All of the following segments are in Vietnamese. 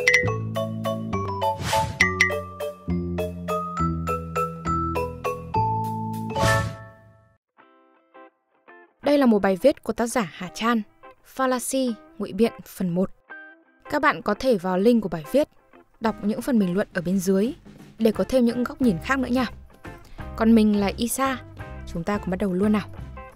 Đây là một bài viết của tác giả Hà Chan, Fallacy, ngụy biện phần 1. Các bạn có thể vào link của bài viết, đọc những phần bình luận ở bên dưới để có thêm những góc nhìn khác nữa nha. Còn mình là Isa, chúng ta cùng bắt đầu luôn nào.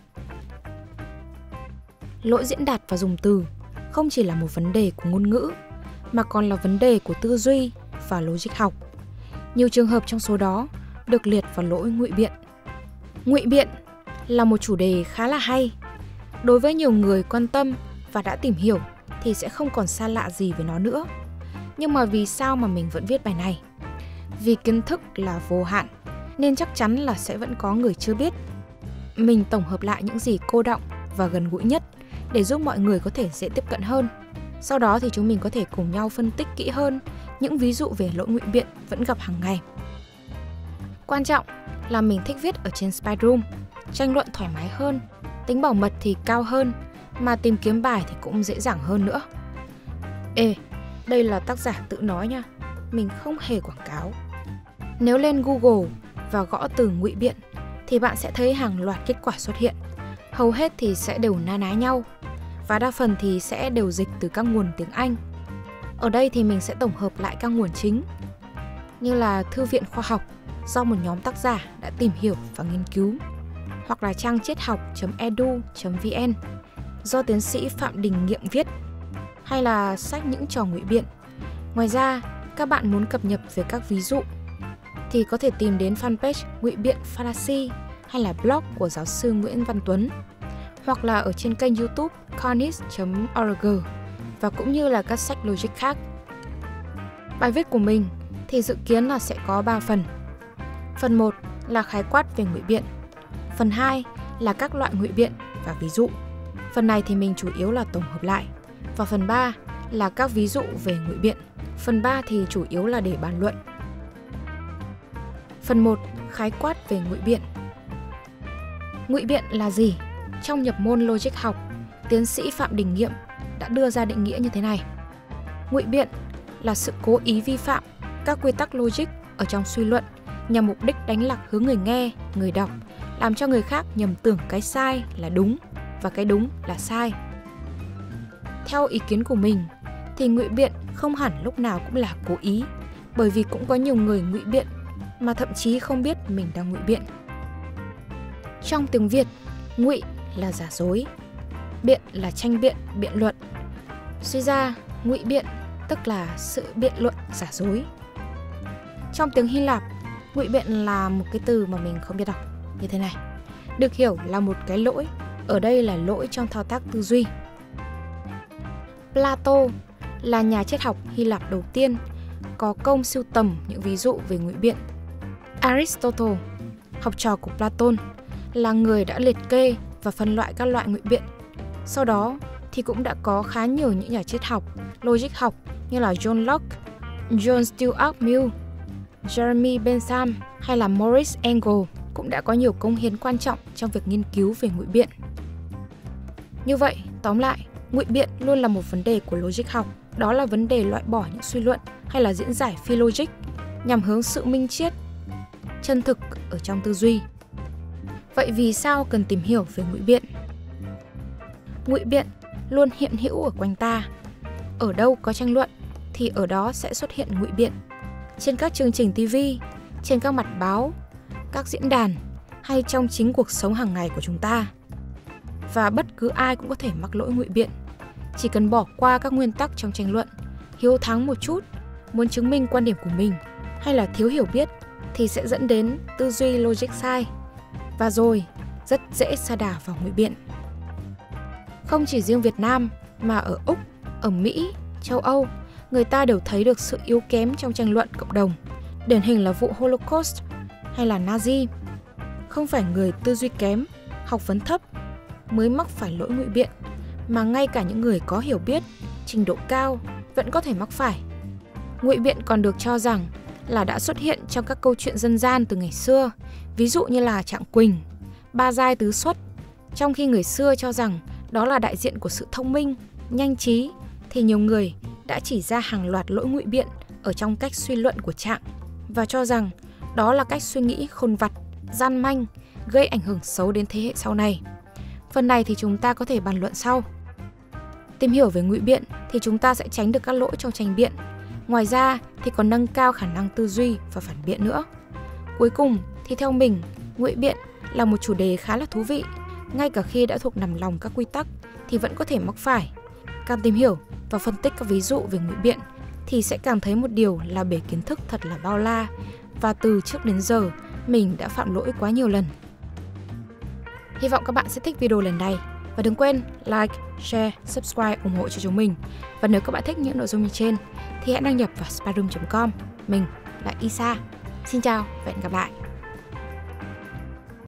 Lỗi diễn đạt và dùng từ không chỉ là một vấn đề của ngôn ngữ, mà còn là vấn đề của tư duy và logic học. Nhiều trường hợp trong số đó được liệt vào lỗi ngụy biện. Ngụy biện là một chủ đề khá là hay. Đối với nhiều người quan tâm và đã tìm hiểu thì sẽ không còn xa lạ gì với nó nữa. Nhưng mà vì sao mà mình vẫn viết bài này? Vì kiến thức là vô hạn, nên chắc chắn là sẽ vẫn có người chưa biết. Mình tổng hợp lại những gì cô đọng và gần gũi nhất để giúp mọi người có thể dễ tiếp cận hơn. Sau đó thì chúng mình có thể cùng nhau phân tích kỹ hơn những ví dụ về lỗi ngụy biện vẫn gặp hàng ngày. Quan trọng là mình thích viết ở trên Spyroom, tranh luận thoải mái hơn, tính bảo mật thì cao hơn, mà tìm kiếm bài thì cũng dễ dàng hơn nữa. Đây là tác giả tự nói nha, mình không hề quảng cáo. Nếu lên Google và gõ từ ngụy biện thì bạn sẽ thấy hàng loạt kết quả xuất hiện. Hầu hết thì sẽ đều na ná nhau, và đa phần thì sẽ đều dịch từ các nguồn tiếng Anh. Ở đây thì mình sẽ tổng hợp lại các nguồn chính, như là Thư viện Khoa học do một nhóm tác giả đã tìm hiểu và nghiên cứu, hoặc là trang triết học.edu.vn do tiến sĩ Phạm Đình Nghiệm viết, hay là sách Những trò ngụy biện. Ngoài ra, các bạn muốn cập nhật về các ví dụ thì có thể tìm đến fanpage Ngụy biện Fallacy hay là blog của giáo sư Nguyễn Văn Tuấn, hoặc là ở trên kênh YouTube cornish.org, và cũng như là các sách logic khác. Bài viết của mình thì dự kiến là sẽ có 3 phần. Phần 1 là khái quát về ngụy biện. Phần 2 là các loại ngụy biện và ví dụ. Phần này thì mình chủ yếu là tổng hợp lại. Và phần 3 là các ví dụ về ngụy biện. Phần 3 thì chủ yếu là để bàn luận. Phần 1, khái quát về ngụy biện. Ngụy biện là gì? Trong nhập môn logic học, tiến sĩ Phạm Đình Nghiệm đã đưa ra định nghĩa như thế này. Ngụy biện là sự cố ý vi phạm các quy tắc logic ở trong suy luận nhằm mục đích đánh lạc hướng người nghe, người đọc, làm cho người khác nhầm tưởng cái sai là đúng và cái đúng là sai. Theo ý kiến của mình thì ngụy biện không hẳn lúc nào cũng là cố ý, bởi vì cũng có nhiều người ngụy biện mà thậm chí không biết mình đang ngụy biện. Trong tiếng Việt, ngụy là giả dối, biện là tranh biện, biện luận. Suy ra, ngụy biện tức là sự biện luận giả dối. Trong tiếng Hy Lạp, ngụy biện là một cái từ mà mình không biết đọc, như thế này. Được hiểu là một cái lỗi, ở đây là lỗi trong thao tác tư duy. Plato là nhà triết học Hy Lạp đầu tiên có công sưu tầm những ví dụ về ngụy biện. Aristotle, học trò của Platon, là người đã liệt kê và phân loại các loại ngụy biện. Sau đó thì cũng đã có khá nhiều những nhà triết học, logic học như là John Locke, John Stuart Mill, Jeremy Bentham hay là Maurice Engels cũng đã có nhiều công hiến quan trọng trong việc nghiên cứu về ngụy biện. Như vậy, tóm lại, ngụy biện luôn là một vấn đề của logic học, đó là vấn đề loại bỏ những suy luận hay là diễn giải phi logic nhằm hướng sự minh triết, chân thực ở trong tư duy. Vậy vì sao cần tìm hiểu về ngụy biện? Ngụy biện luôn hiện hữu ở quanh ta. Ở đâu có tranh luận thì ở đó sẽ xuất hiện ngụy biện. Trên các chương trình TV, trên các mặt báo, các diễn đàn hay trong chính cuộc sống hàng ngày của chúng ta. Và bất cứ ai cũng có thể mắc lỗi ngụy biện. Chỉ cần bỏ qua các nguyên tắc trong tranh luận, hiếu thắng một chút, muốn chứng minh quan điểm của mình hay là thiếu hiểu biết thì sẽ dẫn đến tư duy logic sai. Và rồi, rất dễ sa đà vào ngụy biện. Không chỉ riêng Việt Nam mà ở Úc, ở Mỹ, châu Âu, người ta đều thấy được sự yếu kém trong tranh luận cộng đồng. Điển hình là vụ Holocaust hay là Nazi. Không phải người tư duy kém, học vấn thấp mới mắc phải lỗi ngụy biện, mà ngay cả những người có hiểu biết, trình độ cao vẫn có thể mắc phải. Ngụy biện còn được cho rằng là đã xuất hiện trong các câu chuyện dân gian từ ngày xưa, ví dụ như là Trạng Quỳnh, Ba Giai Tứ Xuất. Trong khi người xưa cho rằng đó là đại diện của sự thông minh, nhanh trí, thì nhiều người đã chỉ ra hàng loạt lỗi ngụy biện ở trong cách suy luận của Trạng và cho rằng đó là cách suy nghĩ khôn vặt, gian manh, gây ảnh hưởng xấu đến thế hệ sau này. Phần này thì chúng ta có thể bàn luận sau. Tìm hiểu về ngụy biện thì chúng ta sẽ tránh được các lỗi trong tranh biện. Ngoài ra thì còn nâng cao khả năng tư duy và phản biện nữa. Cuối cùng thì theo mình, ngụy biện là một chủ đề khá là thú vị. Ngay cả khi đã thuộc nằm lòng các quy tắc thì vẫn có thể mắc phải. Càng tìm hiểu và phân tích các ví dụ về ngụy biện thì sẽ càng thấy một điều là bể kiến thức thật là bao la, và từ trước đến giờ mình đã phạm lỗi quá nhiều lần. Hy vọng các bạn sẽ thích video lần này và đừng quên like, share, subscribe ủng hộ cho chúng mình. Và nếu các bạn thích những nội dung như trên thì hãy đăng nhập vào spyroom.com. Mình là Isa. Xin chào và hẹn gặp lại.